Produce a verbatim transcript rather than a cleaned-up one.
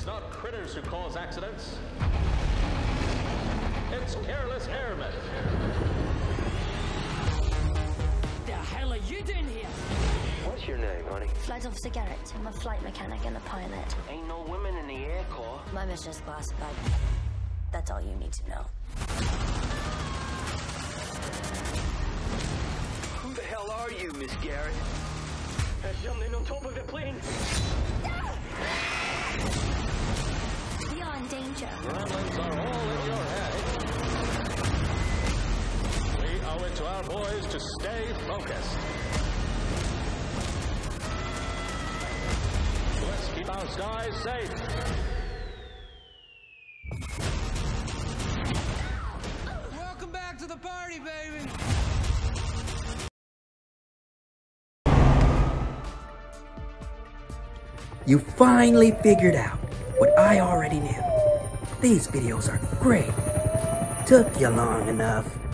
It's not critters who cause accidents. It's careless airmen. The hell are you doing here? What's your name, honey? Flight Officer Garrett. I'm a flight mechanic and a pilot. Ain't no women in the Air Corps. My mission's classified. That's all you need to know. Who the hell are you, Miss Garrett? There's something on top of the plane. We are in danger. Gremlins are all in your head. We owe it to our boys to stay focused. Let's keep our skies safe. Welcome back to the party, baby. You finally figured out what I already knew. These videos are great. Took you long enough.